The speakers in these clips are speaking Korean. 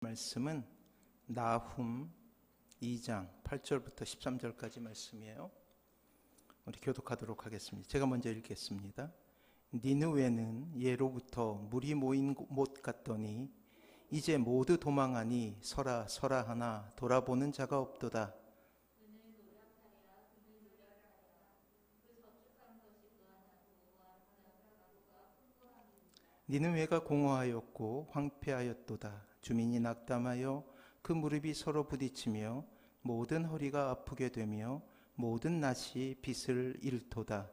말씀은 나훔 2장 8절부터 13절까지 말씀이에요. 우리 교독하도록 하겠습니다. 제가 먼저 읽겠습니다. 니느웨는 예로부터 물이 모인 못 같더니 이제 모두 도망하니 서라 서라 하나 돌아보는 자가 없도다. 니느웨가 공허하였고 황폐하였도다. 주민이 낙담하여 그 무릎이 서로 부딪히며 모든 허리가 아프게 되며 모든 낫이 빛을 잃도다.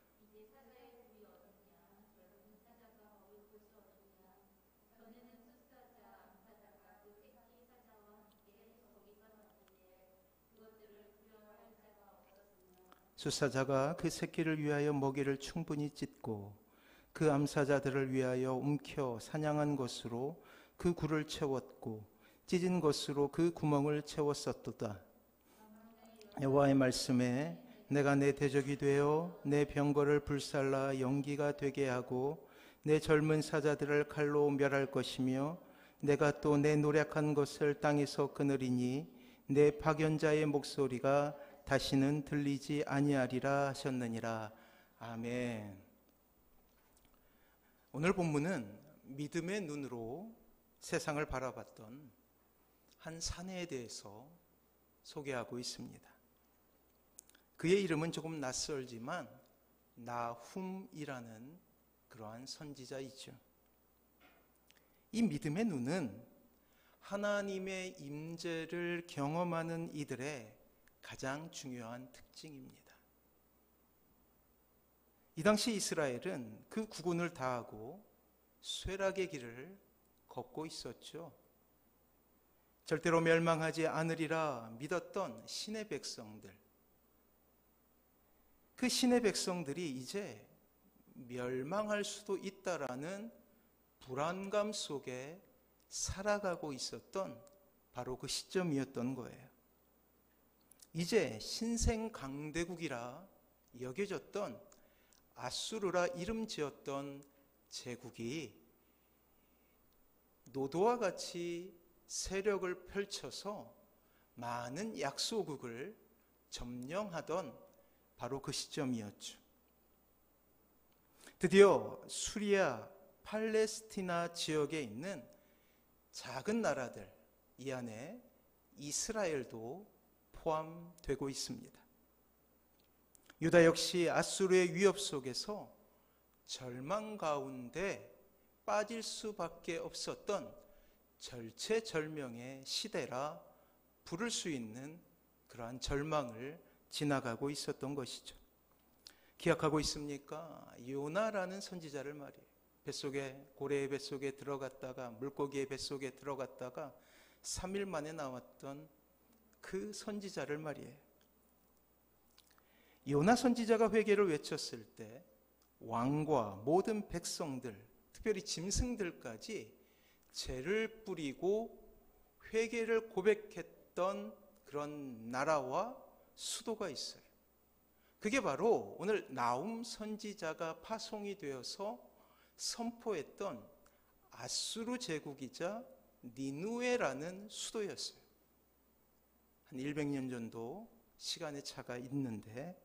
수사자가 그 새끼를 위하여 먹이를 충분히 찢고 그 암사자들을 위하여 움켜 사냥한 것으로 그 굴을 채웠고 찢은 것으로 그 구멍을 채웠었도다. 여호와의 말씀에 내가 내 대적이 되어 내 병거를 불살라 연기가 되게 하고 내 젊은 사자들을 칼로 멸할 것이며 내가 또 내 노력한 것을 땅에서 끊으리니 내 파견자의 목소리가 다시는 들리지 아니하리라 하셨느니라. 아멘. 오늘 본문은 믿음의 눈으로 세상을 바라봤던 한 사내에 대해서 소개하고 있습니다. 그의 이름은 조금 낯설지만 나훔이라는 그러한 선지자이죠. 이 믿음의 눈은 하나님의 임재를 경험하는 이들의 가장 중요한 특징입니다. 이 당시 이스라엘은 그 구군을 다하고 쇠락의 길을 걷고 있었죠. 절대로 멸망하지 않으리라 믿었던 신의 백성들, 그 신의 백성들이 이제 멸망할 수도 있다라는 불안감 속에 살아가고 있었던 바로 그 시점이었던 거예요. 이제 신생 강대국이라 여겨졌던 아수르라 이름 지었던 제국이 노도와 같이 세력을 펼쳐서 많은 약소국을 점령하던 바로 그 시점이었죠. 드디어 수리아, 팔레스티나 지역에 있는 작은 나라들, 이 안에 이스라엘도 포함되고 있습니다. 유다 역시 아수르의 위협 속에서 절망 가운데 빠질 수밖에 없었던 절체절명의 시대라 부를 수 있는 그러한 절망을 지나가고 있었던 것이죠. 기억하고 있습니까? 요나라는 선지자를 말이에요. 고래의 뱃속에 들어갔다가 물고기의 뱃속에 들어갔다가 3일 만에 나왔던 그 선지자를 말이에요. 요나 선지자가 회개를 외쳤을 때 왕과 모든 백성들, 특별히 짐승들까지 죄를 뿌리고 회개를 고백했던 그런 나라와 수도가 있어요. 그게 바로 오늘 나훔 선지자가 파송이 되어서 선포했던 아수르 제국이자 니느웨라는 수도였어요. 한 100년 정도 시간의 차가 있는데,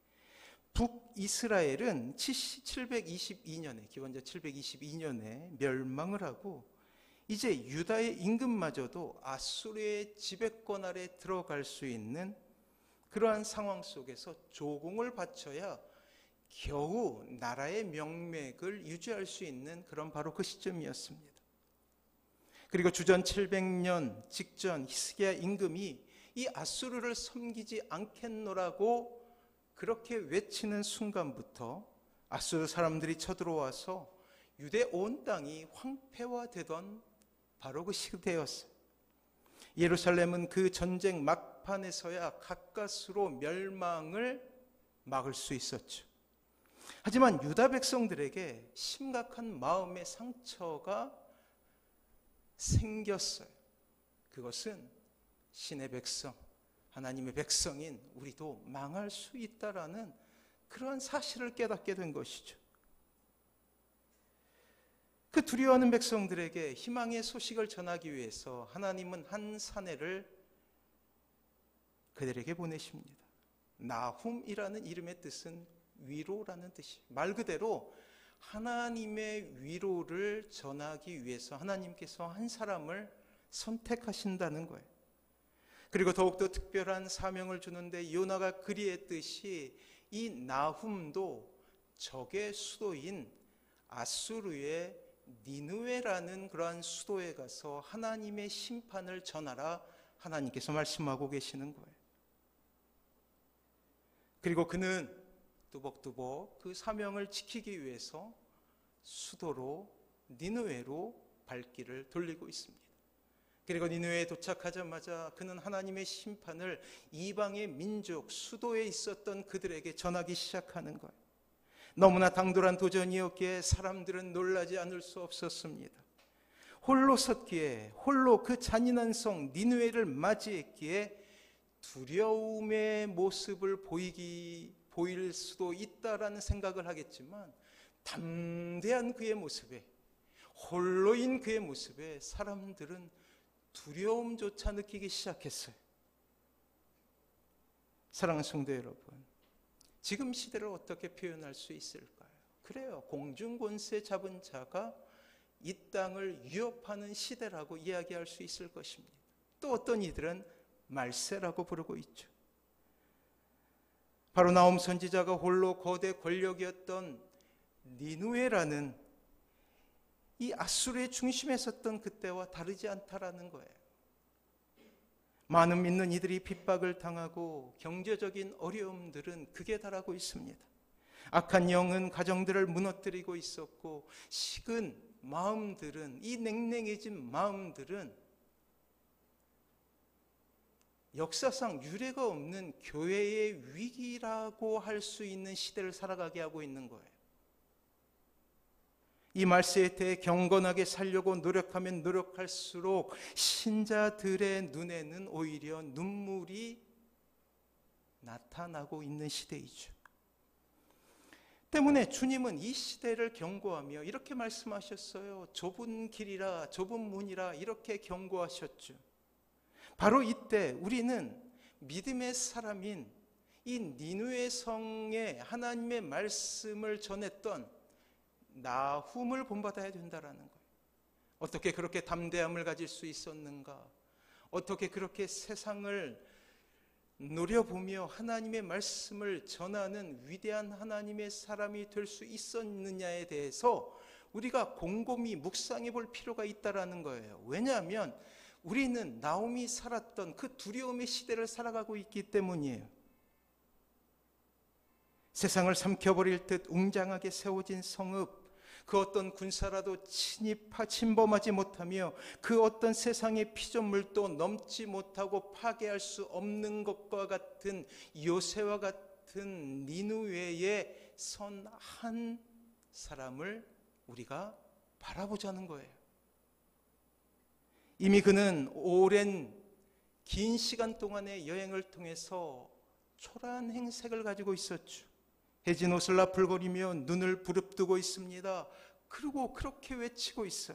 북이스라엘은 722년에, 기원전 722년에 멸망을 하고 이제 유다의 임금마저도 아수르의 지배권 아래 들어갈 수 있는 그러한 상황 속에서 조공을 바쳐야 겨우 나라의 명맥을 유지할 수 있는 그런 바로 그 시점이었습니다. 그리고 주전 700년 직전 히스기야 임금이 이 아수르를 섬기지 않겠노라고 그렇게 외치는 순간부터 아수르 사람들이 쳐들어와서 유대 온 땅이 황폐화되던 바로 그 시대였어요. 예루살렘은 그 전쟁 막판에서야 가까스로 멸망을 막을 수 있었죠. 하지만 유다 백성들에게 심각한 마음의 상처가 생겼어요. 그것은 신의 백성, 하나님의 백성인 우리도 망할 수 있다라는 그러한 사실을 깨닫게 된 것이죠. 그 두려워하는 백성들에게 희망의 소식을 전하기 위해서 하나님은 한 사내를 그들에게 보내십니다. 나훔이라는 이름의 뜻은 위로라는 뜻이에요. 말 그대로 하나님의 위로를 전하기 위해서 하나님께서 한 사람을 선택하신다는 거예요. 그리고 더욱더 특별한 사명을 주는데 요나가 그리했듯이 이 나훔도 적의 수도인 아수르의 니느웨라는 그러한 수도에 가서 하나님의 심판을 전하라 하나님께서 말씀하고 계시는 거예요. 그리고 그는 뚜벅뚜벅 그 사명을 지키기 위해서 수도로 니느웨로 발길을 돌리고 있습니다. 그리고 니느웨에 도착하자마자 그는 하나님의 심판을 이방의 민족 수도에 있었던 그들에게 전하기 시작하는 거예요. 너무나 당돌한 도전이었기에 사람들은 놀라지 않을 수 없었습니다. 홀로 섰기에, 홀로 그 잔인한 성 니느웨를 맞이했기에 두려움의 모습을 보일 수도 있다라는 생각을 하겠지만, 담대한 그의 모습에, 홀로인 그의 모습에 사람들은 두려움조차 느끼기 시작했어요. 사랑하는 성도 여러분, 지금 시대를 어떻게 표현할 수 있을까요? 그래요, 공중권세 잡은 자가 이 땅을 위협하는 시대라고 이야기할 수 있을 것입니다. 또 어떤 이들은 말세라고 부르고 있죠. 바로 나홈 선지자가 홀로 거대 권력이었던 니느웨라는 이 아수르의 중심에 섰던 그때와 다르지 않다라는 거예요. 많은 믿는 이들이 핍박을 당하고 경제적인 어려움들은 극에 달하고 있습니다. 악한 영은 가정들을 무너뜨리고 있었고, 식은 마음들은, 이 냉랭해진 마음들은 역사상 유례가 없는 교회의 위기라고 할 수 있는 시대를 살아가게 하고 있는 거예요. 이 말세에 대해 경건하게 살려고 노력하면 노력할수록 신자들의 눈에는 오히려 눈물이 나타나고 있는 시대이죠. 때문에 주님은 이 시대를 경고하며 이렇게 말씀하셨어요. 좁은 길이라, 좁은 문이라, 이렇게 경고하셨죠. 바로 이때 우리는 믿음의 사람인 이 니느웨 성에 하나님의 말씀을 전했던 나훔을 본받아야 된다라는 거예요. 어떻게 그렇게 담대함을 가질 수 있었는가? 어떻게 그렇게 세상을 노려보며 하나님의 말씀을 전하는 위대한 하나님의 사람이 될 수 있었느냐에 대해서 우리가 곰곰이 묵상해 볼 필요가 있다라는 거예요. 왜냐하면 우리는 나홈이 살았던 그 두려움의 시대를 살아가고 있기 때문이에요. 세상을 삼켜버릴 듯 웅장하게 세워진 성읍, 그 어떤 군사라도 침범하지 못하며 그 어떤 세상의 피조물도 넘지 못하고 파괴할 수 없는 것과 같은 요새와 같은 니느웨에 선 한 사람을 우리가 바라보자는 거예요. 이미 그는 오랜 긴 시간 동안의 여행을 통해서 초라한 행색을 가지고 있었죠. 해진 옷을 나풀거리며 눈을 부릅뜨고 있습니다. 그리고 그렇게 외치고 있어요.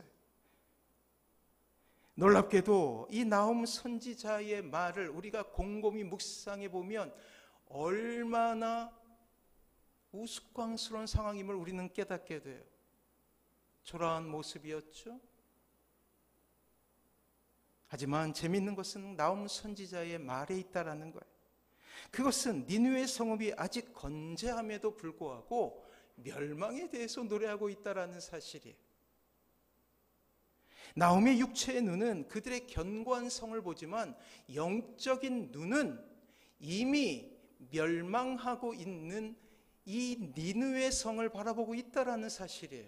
놀랍게도 이 나홈 선지자의 말을 우리가 곰곰이 묵상해 보면 얼마나 우스꽝스러운 상황임을 우리는 깨닫게 돼요. 초라한 모습이었죠. 하지만 재미있는 것은 나홈 선지자의 말에 있다라는 거예요. 그것은 니느웨 성읍이 아직 건재함에도 불구하고 멸망에 대해서 노래하고 있다라는 사실이에요. 나홈의 육체의 눈은 그들의 견고한 성을 보지만 영적인 눈은 이미 멸망하고 있는 이 니느웨 성을 바라보고 있다라는 사실이에요.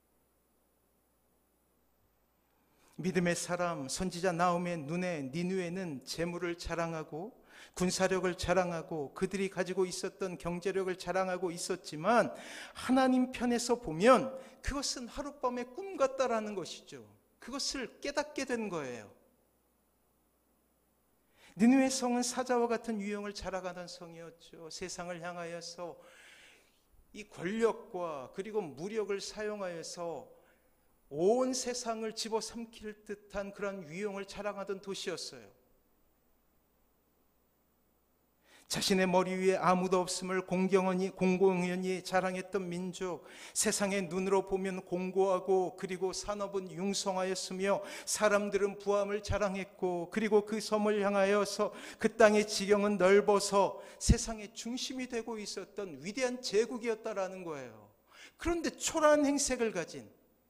믿음의 사람 선지자 나홈의 눈에 니느웨는 재물을 자랑하고 군사력을 자랑하고 그들이 가지고 있었던 경제력을 자랑하고 있었지만, 하나님 편에서 보면 그것은 하룻밤의 꿈 같다라는 것이죠. 그것을 깨닫게 된 거예요. 니느웨 성은 사자와 같은 유형을 자랑하던 성이었죠. 세상을 향하여서 이 권력과 그리고 무력을 사용하여서 온 세상을 집어삼킬 듯한 그런 위용을 자랑하던 도시였어요. 자신의 머리 위에 아무도 없음을 공공연히 자랑했던 민족, 세상의 눈으로 보면 공고하고 그리고 산업은 융성하였으며 사람들은 부함을 자랑했고 그리고 그 섬을 향하여서 그 땅의 지경은 넓어서 세상의 중심이 되고 있었던 위대한 제국이었다라는 거예요. 그런데 초라한 행색을 가진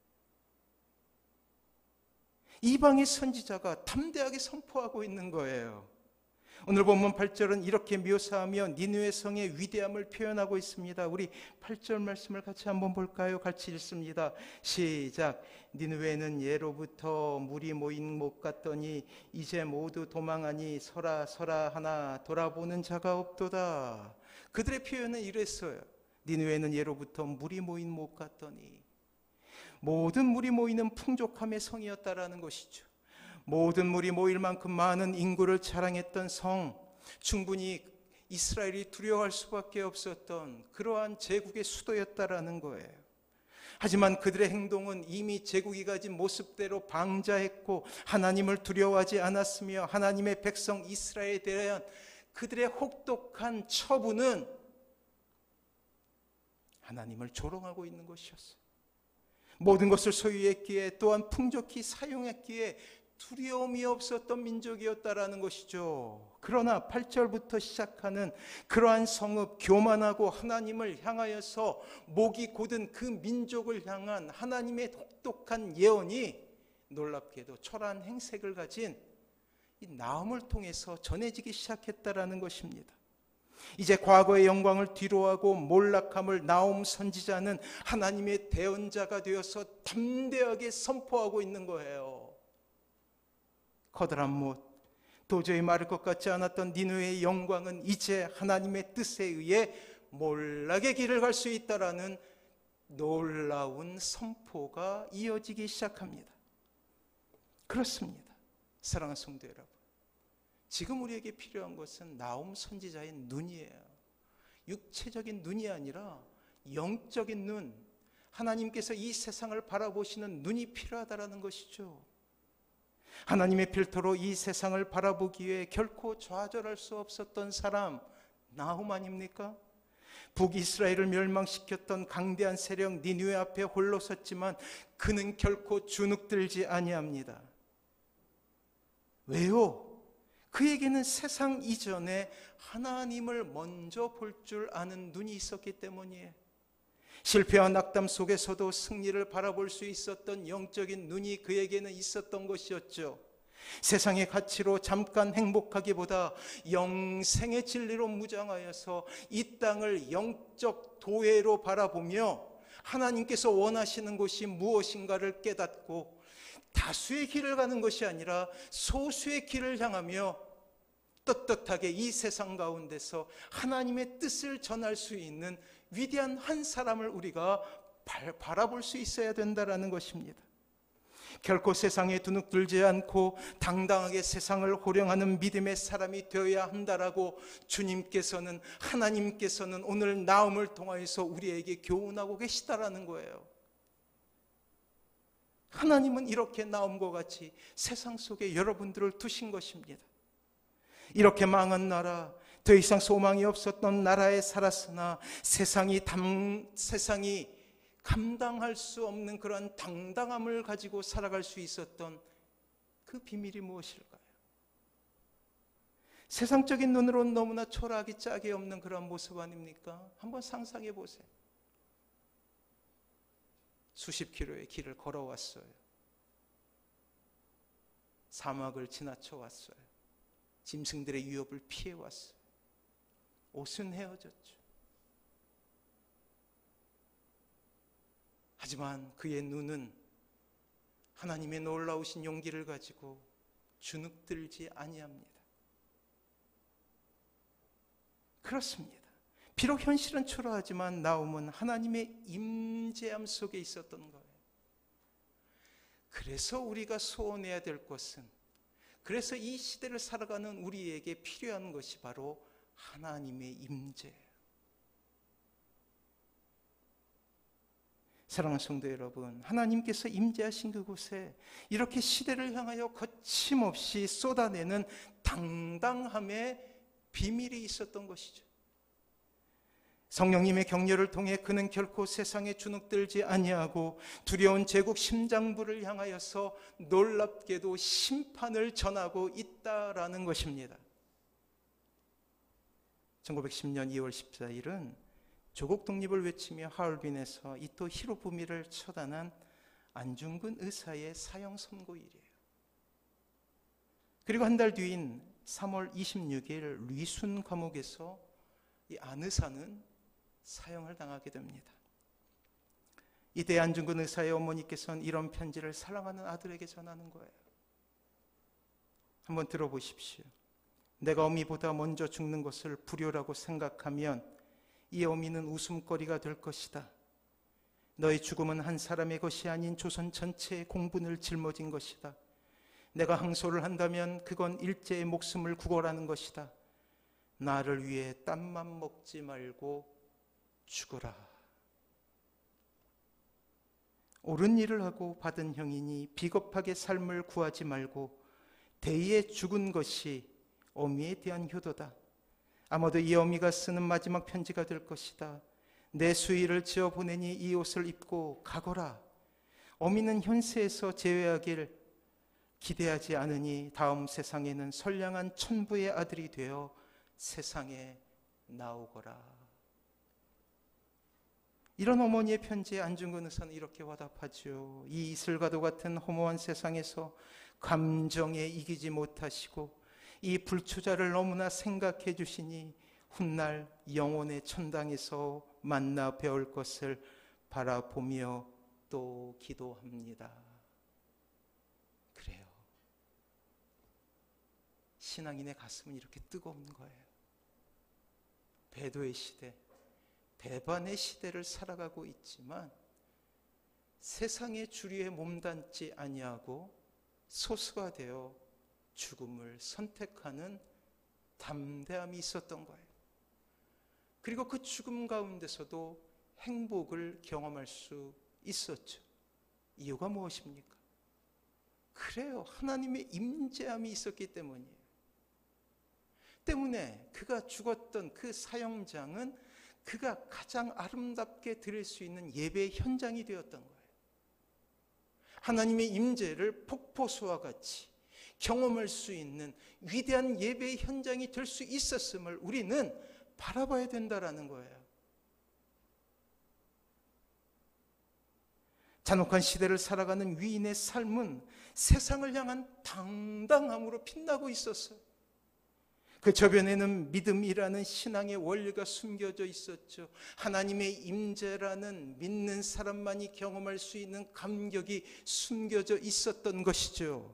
이방의 선지자가 담대하게 선포하고 있는 거예요. 오늘 본문 8절은 이렇게 묘사하며 니느웨 성의 위대함을 표현하고 있습니다. 우리 8절 말씀을 같이 한번 볼까요? 같이 읽습니다. 시작. 니느웨는 예로부터 물이 모인 못 같더니 이제 모두 도망하니 서라 서라 하나 돌아보는 자가 없도다. 그들의 표현은 이랬어요. 니느웨는 예로부터 물이 모인 못 같더니, 모든 물이 모이는 풍족함의 성이었다라는 것이죠. 모든 물이 모일 만큼 많은 인구를 자랑했던 성, 충분히 이스라엘이 두려워할 수밖에 없었던 그러한 제국의 수도였다라는 거예요. 하지만 그들의 행동은 이미 제국이 가진 모습대로 방자했고 하나님을 두려워하지 않았으며 하나님의 백성 이스라엘에 대한 그들의 혹독한 처분은 하나님을 조롱하고 있는 것이었어요. 모든 것을 소유했기에 또한 풍족히 사용했기에 두려움이 없었던 민족이었다라는 것이죠. 그러나 8절부터 시작하는 그러한 성읍, 교만하고 하나님을 향하여서 목이 곧은 그 민족을 향한 하나님의 혹독한 예언이 놀랍게도 초라한 행색을 가진 이 나훔을 통해서 전해지기 시작했다라는 것입니다. 이제 과거의 영광을 뒤로하고 몰락함을 나훔 선지자는 하나님의 대언자가 되어서 담대하게 선포하고 있는 거예요. 커다란 못, 도저히 마를 것 같지 않았던 니느웨의 영광은 이제 하나님의 뜻에 의해 몰락의 길을 갈 수 있다라는 놀라운 선포가 이어지기 시작합니다. 그렇습니다. 사랑하는 성도 여러분, 지금 우리에게 필요한 것은 나훔 선지자의 눈이에요. 육체적인 눈이 아니라 영적인 눈, 하나님께서 이 세상을 바라보시는 눈이 필요하다라는 것이죠. 하나님의 필터로 이 세상을 바라보기에 결코 좌절할 수 없었던 사람, 나훔 아닙니까? 북이스라엘을 멸망시켰던 강대한 세력 니느웨 앞에 홀로 섰지만 그는 결코 주눅들지 아니합니다. 왜요? 그에게는 세상 이전에 하나님을 먼저 볼 줄 아는 눈이 있었기 때문이에요. 실패와 낙담 속에서도 승리를 바라볼 수 있었던 영적인 눈이 그에게는 있었던 것이었죠. 세상의 가치로 잠깐 행복하기보다 영생의 진리로 무장하여서 이 땅을 영적 도회로 바라보며 하나님께서 원하시는 것이 무엇인가를 깨닫고 다수의 길을 가는 것이 아니라 소수의 길을 향하며 떳떳하게 이 세상 가운데서 하나님의 뜻을 전할 수 있는 위대한 한 사람을 우리가 바라볼 수 있어야 된다는 것입니다. 결코 세상에 두눅들지 않고 당당하게 세상을 호령하는 믿음의 사람이 되어야 한다라고 주님께서는, 하나님께서는 오늘 나훔을 통하여서 우리에게 교훈하고 계시다라는 거예요. 하나님은 이렇게 나훔과 같이 세상 속에 여러분들을 두신 것입니다. 이렇게 망한 나라, 더 이상 소망이 없었던 나라에 살았으나 세상이 감당할 수 없는 그런 당당함을 가지고 살아갈 수 있었던 그 비밀이 무엇일까요? 세상적인 눈으로는 너무나 초라하기 짝이 없는 그런 모습 아닙니까? 한번 상상해 보세요. 수십 킬로의 길을 걸어왔어요. 사막을 지나쳐 왔어요. 짐승들의 위협을 피해왔어요. 옷은 헤어졌죠. 하지만 그의 눈은 하나님의 놀라우신 용기를 가지고 주눅들지 아니합니다. 그렇습니다. 비록 현실은 초라하지만 나훔은 하나님의 임재함 속에 있었던 거예요. 그래서 우리가 소원해야 될 것은, 그래서 이 시대를 살아가는 우리에게 필요한 것이 바로 하나님의 임재예요. 사랑하는 성도 여러분, 하나님께서 임재하신 그곳에 이렇게 시대를 향하여 거침없이 쏟아내는 당당함의 비밀이 있었던 것이죠. 성령님의 격려를 통해 그는 결코 세상에 주눅들지 아니하고 두려운 제국 심장부를 향하여서 놀랍게도 심판을 전하고 있다라는 것입니다. 1910년 2월 14일은 조국 독립을 외치며 하얼빈에서 이토 히로부미를 처단한 안중근 의사의 사형 선고일이에요. 그리고 한 달 뒤인 3월 26일 리순 감옥에서 이 안 의사는 사형을 당하게 됩니다. 이때 안중근 의사의 어머니께서는 이런 편지를 사랑하는 아들에게 전하는 거예요. 한번 들어보십시오. 내가 어미보다 먼저 죽는 것을 불효라고 생각하면 이 어미는 웃음거리가 될 것이다. 너의 죽음은 한 사람의 것이 아닌 조선 전체의 공분을 짊어진 것이다. 내가 항소를 한다면 그건 일제의 목숨을 구걸하는 것이다. 나를 위해 땀만 먹지 말고 죽어라. 옳은 일을 하고 받은 형이니 비겁하게 삶을 구하지 말고 대의에 죽은 것이 어미에 대한 효도다. 아마도 이 어미가 쓰는 마지막 편지가 될 것이다. 내 수의를 지어 보내니 이 옷을 입고 가거라. 어미는 현세에서 제외하길 기대하지 않으니 다음 세상에는 선량한 천부의 아들이 되어 세상에 나오거라. 이런 어머니의 편지에 안중근 의사는 이렇게 화답하죠. 이 이슬과도 같은 허무한 세상에서 감정에 이기지 못하시고 이 불초자를 너무나 생각해 주시니 훗날 영혼의 천당에서 만나 뵈올 것을 바라보며 또 기도합니다. 그래요. 신앙인의 가슴은 이렇게 뜨거운 거예요. 배도의 시대, 배반의 시대를 살아가고 있지만 세상의 주류에 몸담지 아니하고 소수가 되어 죽음을 선택하는 담대함이 있었던 거예요. 그리고 그 죽음 가운데서도 행복을 경험할 수 있었죠. 이유가 무엇입니까? 그래요. 하나님의 임재함이 있었기 때문이에요. 때문에 그가 죽었던 그 사형장은 그가 가장 아름답게 드릴 수 있는 예배의 현장이 되었던 거예요. 하나님의 임재를 폭포수와 같이 경험할 수 있는 위대한 예배의 현장이 될 수 있었음을 우리는 바라봐야 된다라는 거예요. 잔혹한 시대를 살아가는 위인의 삶은 세상을 향한 당당함으로 빛나고 있었어요. 그 저변에는 믿음이라는 신앙의 원리가 숨겨져 있었죠. 하나님의 임재라는 믿는 사람만이 경험할 수 있는 감격이 숨겨져 있었던 것이죠.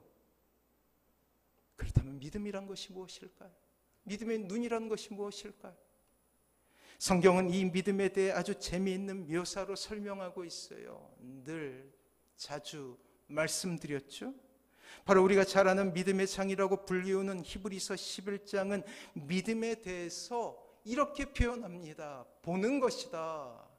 그렇다면 믿음이란 것이 무엇일까요? 믿음의 눈이란 것이 무엇일까요? 성경은 이 믿음에 대해 아주 재미있는 묘사로 설명하고 있어요. 늘 자주 말씀드렸죠. 바로 우리가 잘 아는 믿음의 장이라고 불리우는 히브리서 11장은 믿음에 대해서 이렇게 표현합니다. 보는 것이다.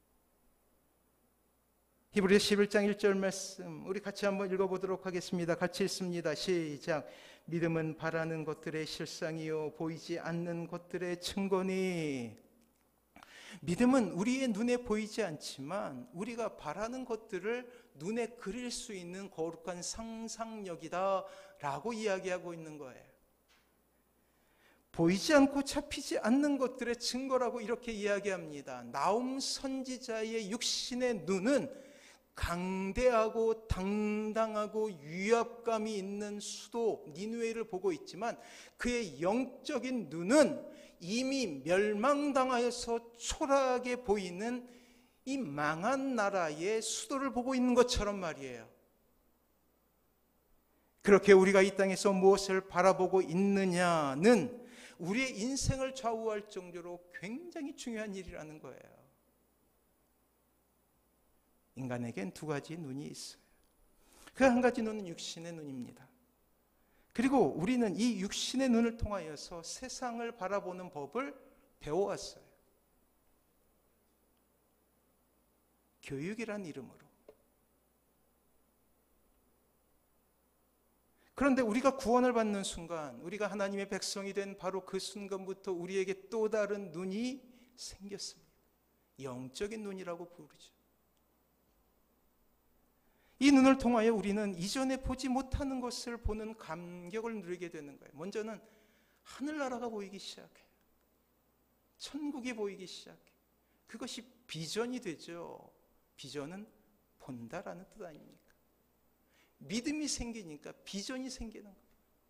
히브리서 11장 1절 말씀 우리 같이 한번 읽어보도록 하겠습니다. 같이 읽습니다. 시작. 믿음은 바라는 것들의 실상이요 보이지 않는 것들의 증거니. 믿음은 우리의 눈에 보이지 않지만 우리가 바라는 것들을 눈에 그릴 수 있는 거룩한 상상력이다 라고 이야기하고 있는 거예요. 보이지 않고 잡히지 않는 것들의 증거라고 이렇게 이야기합니다. 나움 선지자의 육신의 눈은 강대하고 당당하고 위압감이 있는 수도 니느웨를 보고 있지만 그의 영적인 눈은 이미 멸망당하여서 초라하게 보이는 이 망한 나라의 수도를 보고 있는 것처럼 말이에요. 그렇게 우리가 이 땅에서 무엇을 바라보고 있느냐는 우리의 인생을 좌우할 정도로 굉장히 중요한 일이라는 거예요. 인간에겐 두 가지 눈이 있어요. 그 한 가지 눈은 육신의 눈입니다. 그리고 우리는 이 육신의 눈을 통하여서 세상을 바라보는 법을 배워왔어요. 교육이란 이름으로. 그런데 우리가 구원을 받는 순간, 우리가 하나님의 백성이 된 바로 그 순간부터 우리에게 또 다른 눈이 생겼습니다. 영적인 눈이라고 부르죠. 이 눈을 통하여 우리는 이전에 보지 못하는 것을 보는 감격을 누리게 되는 거예요. 먼저는 하늘나라가 보이기 시작해요. 천국이 보이기 시작해요. 그것이 비전이 되죠. 비전은 본다라는 뜻 아닙니까? 믿음이 생기니까 비전이 생기는 거예요.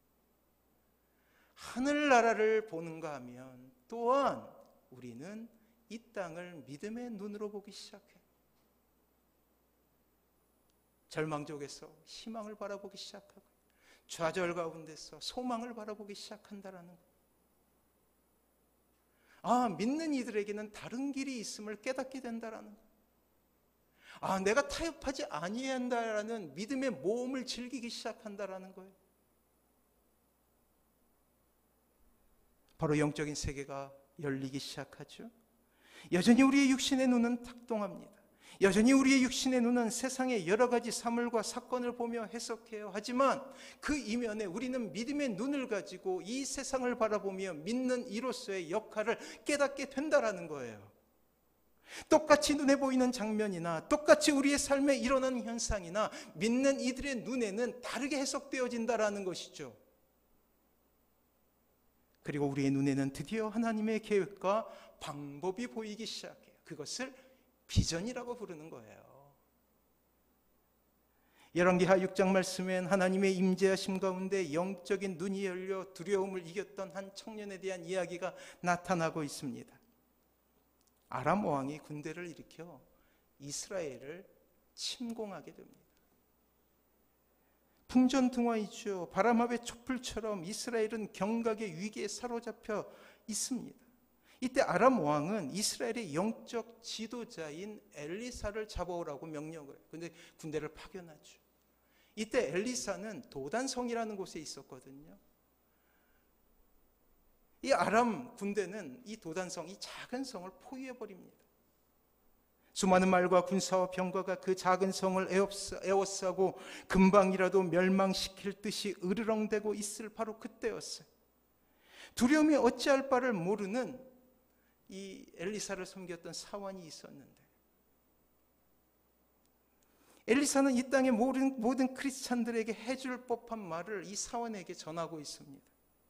하늘나라를 보는가 하면 또한 우리는 이 땅을 믿음의 눈으로 보기 시작해요. 절망 속에서 희망을 바라보기 시작하고 좌절 가운데서 소망을 바라보기 시작한다라는 거예요. 믿는 이들에게는 다른 길이 있음을 깨닫게 된다라는 거예요. 내가 타협하지 아니한다라는 믿음의 모험을 즐기기 시작한다라는 거예요. 바로 영적인 세계가 열리기 시작하죠. 여전히 우리의 육신의 눈은 탁동합니다. 여전히 우리의 육신의 눈은 세상의 여러 가지 사물과 사건을 보며 해석해요. 하지만 그 이면에 우리는 믿음의 눈을 가지고 이 세상을 바라보며 믿는 이로서의 역할을 깨닫게 된다라는 거예요. 똑같이 눈에 보이는 장면이나 똑같이 우리의 삶에 일어나는 현상이나 믿는 이들의 눈에는 다르게 해석되어진다라는 것이죠. 그리고 우리의 눈에는 드디어 하나님의 계획과 방법이 보이기 시작해요. 그것을 비전이라고 부르는 거예요. 열왕기하 6장 말씀엔 하나님의 임재하심 가운데 영적인 눈이 열려 두려움을 이겼던 한 청년에 대한 이야기가 나타나고 있습니다. 아람 왕이 군대를 일으켜 이스라엘을 침공하게 됩니다. 풍전등화이죠. 바람합의 촛불처럼 이스라엘은 경각의 위기에 사로잡혀 있습니다. 이때 아람 왕은 이스라엘의 영적 지도자인 엘리사를 잡아오라고 명령을 해요. 그런데 군대를 파견하죠. 이때 엘리사는 도단성이라는 곳에 있었거든요. 이 아람 군대는 이 도단성, 이 작은 성을 포위해버립니다. 수많은 말과 군사와 병거가 그 작은 성을 에워싸고 금방이라도 멸망시킬 듯이 으르렁대고 있을 바로 그때였어요. 두려움이 어찌할 바를 모르는 이 엘리사를 섬겼던 사환이 있었는데, 엘리사는 이 땅의 모든 크리스찬들에게 해줄 법한 말을 이 사환에게 전하고 있습니다.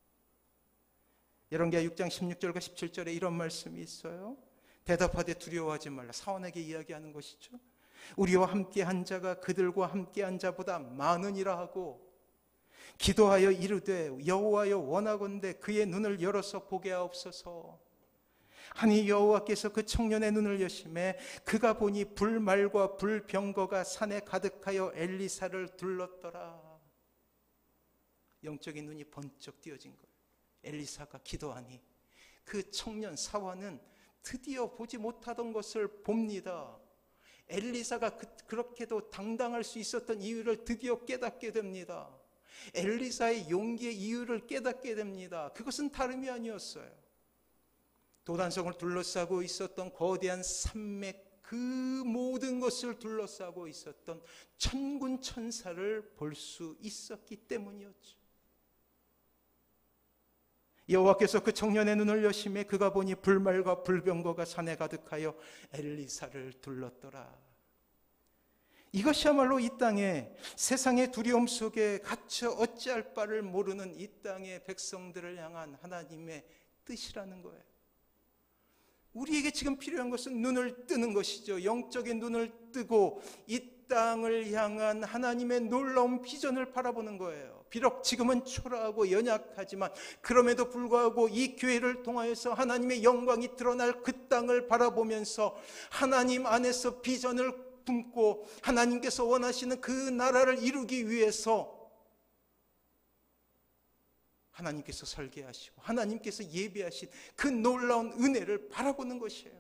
열왕기하 6장 16절과 17절에 이런 말씀이 있어요. 대답하되 두려워하지 말라. 사환에게 이야기하는 것이죠. 우리와 함께한 자가 그들과 함께한 자보다 많으니라 하고 기도하여 이르되 여호와여 원하건대 그의 눈을 열어서 보게 하옵소서. 하니 여호와께서 그 청년의 눈을 여심해 그가 보니 불말과 불병거가 산에 가득하여 엘리사를 둘렀더라. 영적인 눈이 번쩍 띄어진 거예요. 엘리사가 기도하니 그 청년 사환은 드디어 보지 못하던 것을 봅니다. 엘리사가 그렇게도 당당할 수 있었던 이유를 드디어 깨닫게 됩니다. 엘리사의 용기의 이유를 깨닫게 됩니다. 그것은 다름이 아니었어요. 도단성을 둘러싸고 있었던 거대한 산맥, 그 모든 것을 둘러싸고 있었던 천군 천사를 볼 수 있었기 때문이었죠. 여호와께서 그 청년의 눈을 여심해 그가 보니 불말과 불병거가 산에 가득하여 엘리사를 둘렀더라. 이것이야말로 이 땅에 세상의 두려움 속에 갇혀 어찌할 바를 모르는 이 땅의 백성들을 향한 하나님의 뜻이라는 거예요. 우리에게 지금 필요한 것은 눈을 뜨는 것이죠. 영적인 눈을 뜨고 이 땅을 향한 하나님의 놀라운 비전을 바라보는 거예요. 비록 지금은 초라하고 연약하지만 그럼에도 불구하고 이 교회를 통하여서 하나님의 영광이 드러날 그 땅을 바라보면서 하나님 안에서 비전을 품고 하나님께서 원하시는 그 나라를 이루기 위해서 하나님께서 설계하시고 하나님께서 예비하신 그 놀라운 은혜를 바라보는 것이에요.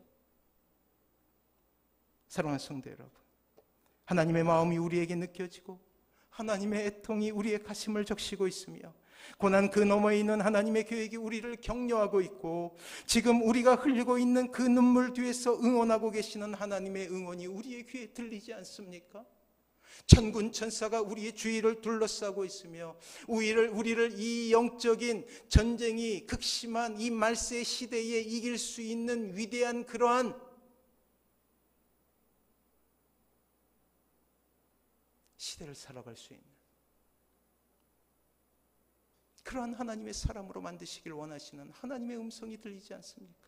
사랑하는 성도 여러분, 하나님의 마음이 우리에게 느껴지고 하나님의 애통이 우리의 가슴을 적시고 있으며 고난 그 너머에 있는 하나님의 계획이 우리를 격려하고 있고, 지금 우리가 흘리고 있는 그 눈물 뒤에서 응원하고 계시는 하나님의 응원이 우리의 귀에 들리지 않습니까? 천군 천사가 우리의 주위를 둘러싸고 있으며 우리를 이 영적인 전쟁이 극심한 이 말세 시대에 이길 수 있는 위대한 그러한 시대를 살아갈 수 있는 그러한 하나님의 사람으로 만드시길 원하시는 하나님의 음성이 들리지 않습니까?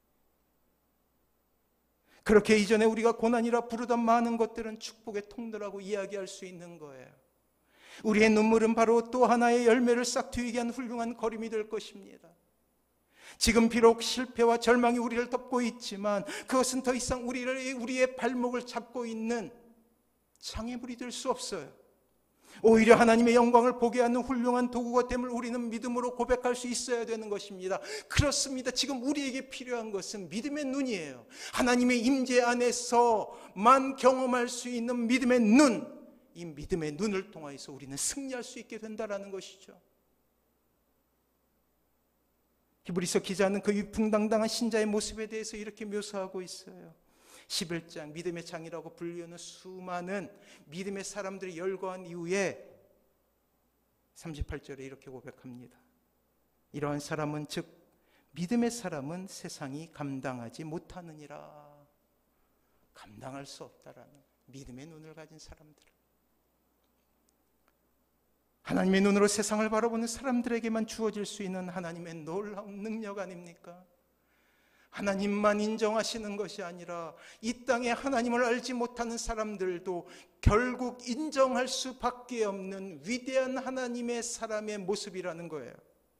그렇게 이전에 우리가 고난이라 부르던 많은 것들은 축복의 통로라고 이야기할 수 있는 거예요. 우리의 눈물은 바로 또 하나의 열매를 싹트이게 한 훌륭한 걸음이 될 것입니다. 지금 비록 실패와 절망이 우리를 덮고 있지만 그것은 더 이상 우리의 발목을 잡고 있는 장애물이 될 수 없어요. 오히려 하나님의 영광을 보게 하는 훌륭한 도구가 됨을 우리는 믿음으로 고백할 수 있어야 되는 것입니다. 그렇습니다. 지금 우리에게 필요한 것은 믿음의 눈이에요. 하나님의 임재 안에서만 경험할 수 있는 믿음의 눈, 이 믿음의 눈을 통해서 우리는 승리할 수 있게 된다는 것이죠. 히브리서 기자는 그 위풍당당한 신자의 모습에 대해서 이렇게 묘사하고 있어요. 11장 믿음의 장이라고 불리우는 수많은 믿음의 사람들이 열거한 이후에 38절에 이렇게 고백합니다. 이러한 사람은 즉 믿음의 사람은 세상이 감당하지 못하느니라. 감당할 수 없다라는 믿음의 눈을 가진 사람들, 하나님의 눈으로 세상을 바라보는 사람들에게만 주어질 수 있는 하나님의 놀라운 능력 아닙니까? 하나님만 인정하시는 것이 아니라 이 땅에 하나님을 알지 못하는 사람들도 결국 인정할 수밖에 없는 위대한 하나님의 사람의 모습이라는 거예요.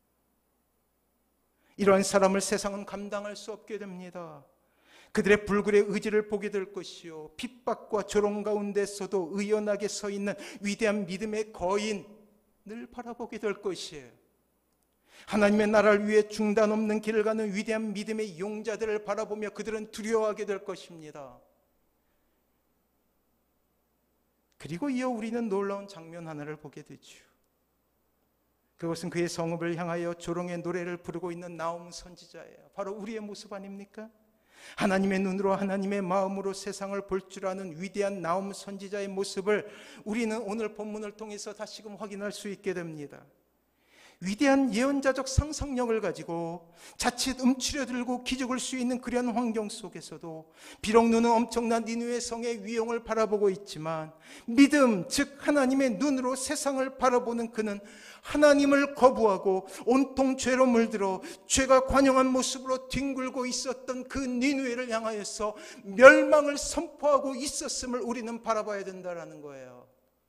이러한 사람을 세상은 감당할 수 없게 됩니다. 그들의 불굴의 의지를 보게 될 것이요, 핍박과 조롱 가운데서도 의연하게 서 있는 위대한 믿음의 거인을 바라보게 될 것이에요. 하나님의 나라를 위해 중단 없는 길을 가는 위대한 믿음의 용자들을 바라보며 그들은 두려워하게 될 것입니다. 그리고 이어 우리는 놀라운 장면 하나를 보게 되죠. 그것은 그의 성읍을 향하여 조롱의 노래를 부르고 있는 나움 선지자예요. 바로 우리의 모습 아닙니까? 하나님의 눈으로 하나님의 마음으로 세상을 볼 줄 아는 위대한 나움 선지자의 모습을 우리는 오늘 본문을 통해서 다시금 확인할 수 있게 됩니다. 위대한 예언자적 상상력을 가지고 자칫 움츠려들고 기죽을 수 있는 그러한 환경 속에서도 비록 눈은 엄청난 니느웨 성의 위용을 바라보고 있지만 믿음, 즉 하나님의 눈으로 세상을 바라보는 그는 하나님을 거부하고 온통 죄로 물들어 죄가 관영한 모습으로 뒹굴고 있었던 그 니느웨를 향하여서 멸망을 선포하고 있었음을 우리는 바라봐야 된다는 거예요.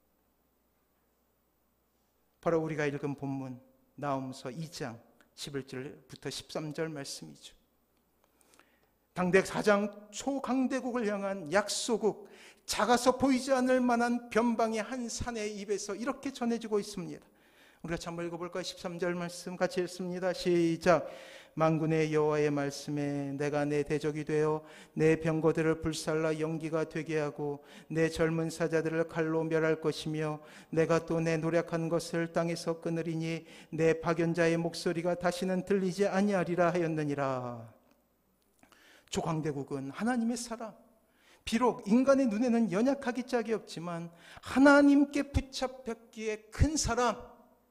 바로 우리가 읽은 본문 나홈서 2장 11절부터 13절 말씀이죠. 당대 가장 초강대국을 향한 약소국, 작아서 보이지 않을 만한 변방의 한 산의 입에서 이렇게 전해지고 있습니다. 우리가 한번 읽어볼까요? 13절 말씀 같이 읽습니다. 시작. 만군의 여호와의 말씀에 내가 내 대적이 되어 내 병거들을 불살라 연기가 되게 하고 내 젊은 사자들을 칼로 멸할 것이며 내가 또 내 노력한 것을 땅에서 끊으리니 내 파견자의 목소리가 다시는 들리지 아니하리라 하였느니라. 조강대국은 하나님의 사람, 비록 인간의 눈에는 연약하기 짝이 없지만 하나님께 붙잡혔기에 큰 사람,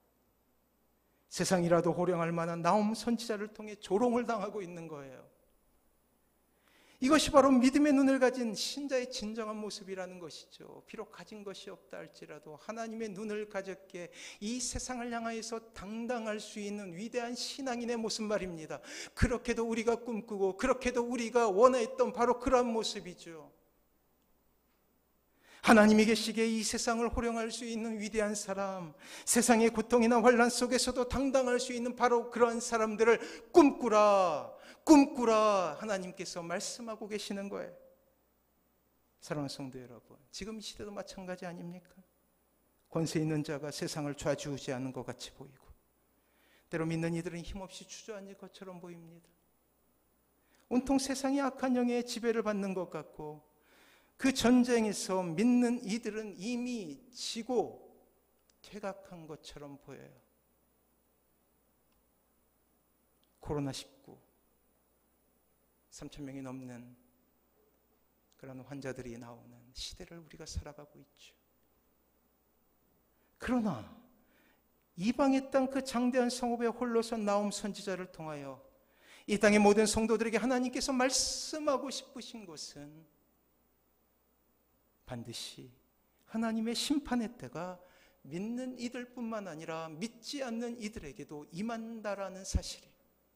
세상이라도 호령할 만한 나홈 선지자를 통해 조롱을 당하고 있는 거예요. 이것이 바로 믿음의 눈을 가진 신자의 진정한 모습이라는 것이죠. 비록 가진 것이 없다 할지라도 하나님의 눈을 가졌기에 이 세상을 향하여서 당당할 수 있는 위대한 신앙인의 모습 말입니다. 그렇게도 우리가 꿈꾸고 그렇게도 우리가 원했던 바로 그러한 모습이죠. 하나님이 계시기에 이 세상을 호령할 수 있는 위대한 사람, 세상의 고통이나 환난 속에서도 당당할 수 있는 바로 그러한 사람들을 꿈꾸라 하나님께서 말씀하고 계시는 거예요. 사랑하는 성도 여러분, 지금 이 시대도 마찬가지 아닙니까? 권세 있는 자가 세상을 좌지우지하는 것 같이 보이고 때로 믿는 이들은 힘없이 주저앉을 것처럼 보입니다. 온통 세상의 악한 영의 지배를 받는 것 같고 그 전쟁에서 믿는 이들은 이미 지고 퇴각한 것처럼 보여요. 코로나19 3,000명이 넘는 그런 환자들이 나오는 시대를 우리가 살아가고 있죠. 그러나 이방의 땅 그 장대한 성읍에 홀로서 나옴 선지자를 통하여 이 땅의 모든 성도들에게 하나님께서 말씀하고 싶으신 것은 반드시 하나님의 심판의 때가 믿는 이들뿐만 아니라 믿지 않는 이들에게도 임한다라는 사실이에요.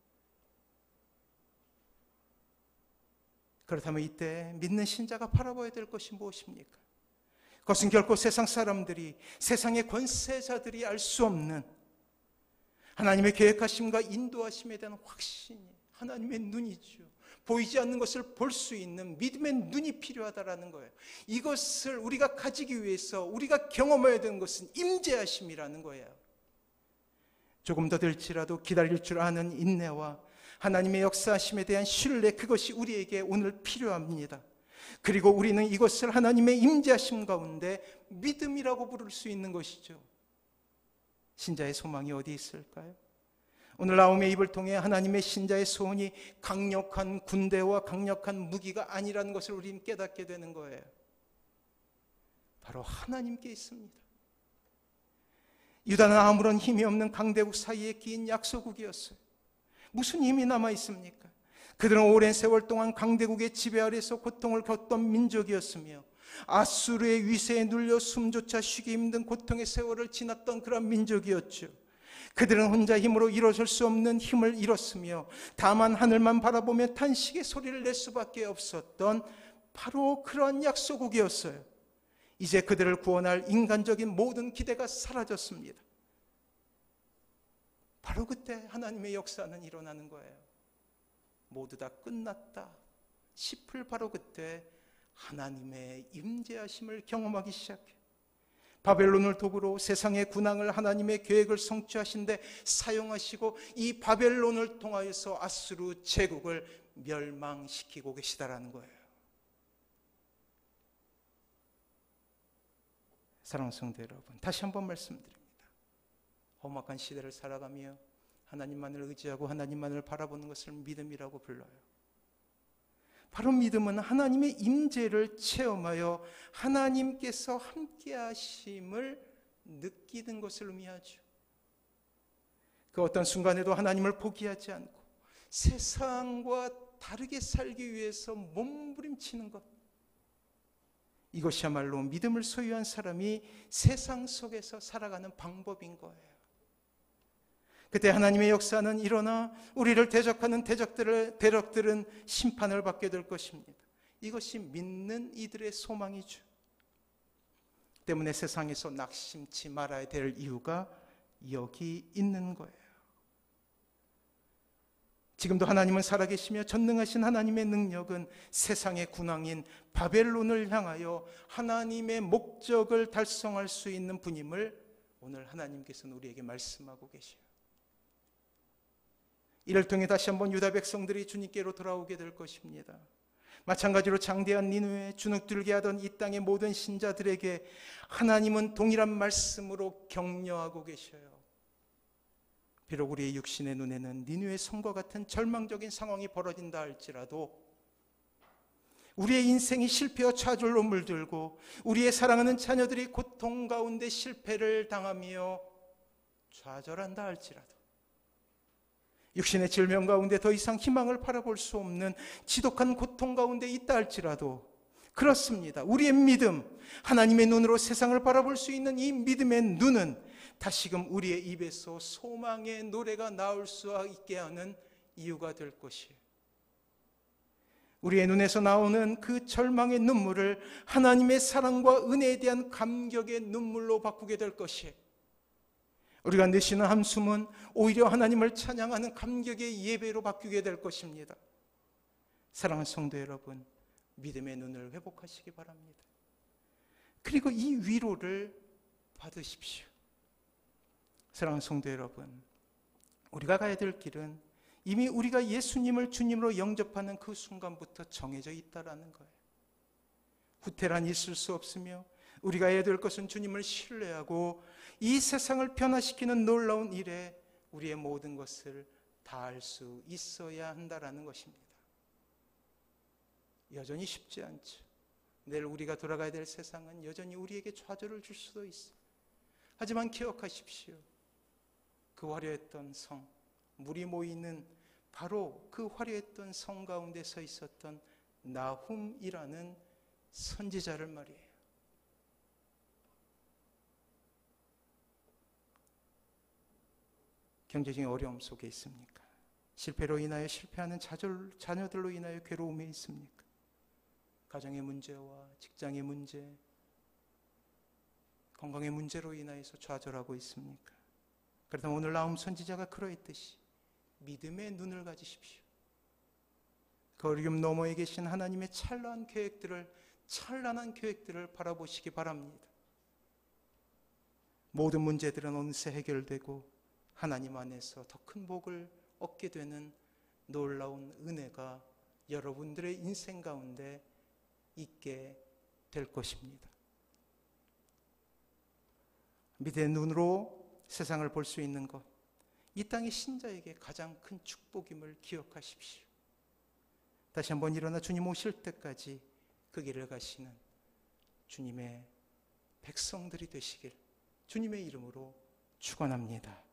그렇다면 이때 믿는 신자가 바라봐야 될 것이 무엇입니까? 그것은 결코 세상 사람들이, 세상의 권세자들이 알 수 없는 하나님의 계획하심과 인도하심에 대한 확신이 하나님의 눈이죠. 보이지 않는 것을 볼 수 있는 믿음의 눈이 필요하다라는 거예요. 이것을 우리가 가지기 위해서 우리가 경험해야 되는 것은 임재하심이라는 거예요. 조금 더 될지라도 기다릴 줄 아는 인내와 하나님의 역사하심에 대한 신뢰, 그것이 우리에게 오늘 필요합니다. 그리고 우리는 이것을 하나님의 임재하심 가운데 믿음이라고 부를 수 있는 것이죠. 신자의 소망이 어디 있을까요? 오늘 나홈의 입을 통해 하나님의 신자의 소원이 강력한 군대와 강력한 무기가 아니라는 것을 우리는 깨닫게 되는 거예요. 바로 하나님께 있습니다. 유다는 아무런 힘이 없는 강대국 사이에 끼인 약소국이었어요. 무슨 힘이 남아 있습니까? 그들은 오랜 세월 동안 강대국의 지배 아래서 고통을 겪던 민족이었으며 아수르의 위세에 눌려 숨조차 쉬기 힘든 고통의 세월을 지났던 그런 민족이었죠. 그들은 혼자 힘으로 일어설 수 없는 힘을 잃었으며 다만 하늘만 바라보며 탄식의 소리를 낼 수밖에 없었던 바로 그러한 약소국이었어요. 이제 그들을 구원할 인간적인 모든 기대가 사라졌습니다. 바로 그때 하나님의 역사는 일어나는 거예요. 모두 다 끝났다 싶을 바로 그때 하나님의 임재하심을 경험하기 시작해요. 바벨론을 도구로 세상의 군왕을 하나님의 계획을 성취하신데 사용하시고 이 바벨론을 통하여서 아수르 제국을 멸망시키고 계시다라는 거예요. 사랑하는 성도 여러분, 다시 한번 말씀드립니다. 험악한 시대를 살아가며 하나님만을 의지하고 하나님만을 바라보는 것을 믿음이라고 불러요. 바로 믿음은 하나님의 임재를 체험하여 하나님께서 함께 하심을 느끼는 것을 의미하죠. 그 어떤 순간에도 하나님을 포기하지 않고 세상과 다르게 살기 위해서 몸부림치는 것, 이것이야말로 믿음을 소유한 사람이 세상 속에서 살아가는 방법인 거예요. 그때 하나님의 역사는 일어나 우리를 대적하는 대적들은 심판을 받게 될 것입니다. 이것이 믿는 이들의 소망이죠. 때문에 세상에서 낙심치 말아야 될 이유가 여기 있는 거예요. 지금도 하나님은 살아계시며 전능하신 하나님의 능력은 세상의 군왕인 바벨론을 향하여 하나님의 목적을 달성할 수 있는 분임을 오늘 하나님께서는 우리에게 말씀하고 계셔요. 이를 통해 다시 한번 유다 백성들이 주님께로 돌아오게 될 것입니다. 마찬가지로 장대한 니느웨, 주눅들게 하던 이 땅의 모든 신자들에게 하나님은 동일한 말씀으로 격려하고 계셔요. 비록 우리의 육신의 눈에는 니느웨 성과 같은 절망적인 상황이 벌어진다 할지라도, 우리의 인생이 실패와 좌절로 물들고 우리의 사랑하는 자녀들이 고통 가운데 실패를 당하며 좌절한다 할지라도, 육신의 질병 가운데 더 이상 희망을 바라볼 수 없는 지독한 고통 가운데 있다 할지라도, 그렇습니다. 우리의 믿음, 하나님의 눈으로 세상을 바라볼 수 있는 이 믿음의 눈은 다시금 우리의 입에서 소망의 노래가 나올 수 있게 하는 이유가 될 것이에요. 우리의 눈에서 나오는 그 절망의 눈물을 하나님의 사랑과 은혜에 대한 감격의 눈물로 바꾸게 될 것이에요. 우리가 내쉬는 한숨은 오히려 하나님을 찬양하는 감격의 예배로 바뀌게 될 것입니다. 사랑하는 성도 여러분, 믿음의 눈을 회복하시기 바랍니다. 그리고 이 위로를 받으십시오. 사랑하는 성도 여러분, 우리가 가야 될 길은 이미 우리가 예수님을 주님으로 영접하는 그 순간부터 정해져 있다라는 거예요. 후퇴란 있을 수 없으며 우리가 해야 될 것은 주님을 신뢰하고 이 세상을 변화시키는 놀라운 일에 우리의 모든 것을 닿을 수 있어야 한다라는 것입니다. 여전히 쉽지 않죠. 내일 우리가 돌아가야 될 세상은 여전히 우리에게 좌절을 줄 수도 있어요. 하지만 기억하십시오. 그 화려했던 성, 물이 모이는 바로 그 화려했던 성 가운데 서 있었던 나훔이라는 선지자를 말이에요. 경제적인 어려움 속에 있습니까? 실패로 인하여 실패하는 자녀들로 인하여 괴로움에 있습니까? 가정의 문제와 직장의 문제, 건강의 문제로 인하여서 좌절하고 있습니까? 그렇다면 오늘 나훔 선지자가 그러했듯이 믿음의 눈을 가지십시오. 그 어려움 너머에 계신 하나님의 찬란한 계획들을 바라보시기 바랍니다. 모든 문제들은 어느새 해결되고 하나님 안에서 더 큰 복을 얻게 되는 놀라운 은혜가 여러분들의 인생 가운데 있게 될 것입니다. 믿음의 눈으로 세상을 볼 수 있는 것, 이 땅의 신자에게 가장 큰 축복임을 기억하십시오. 다시 한번 일어나 주님 오실 때까지 그 길을 가시는 주님의 백성들이 되시길 주님의 이름으로 축원합니다.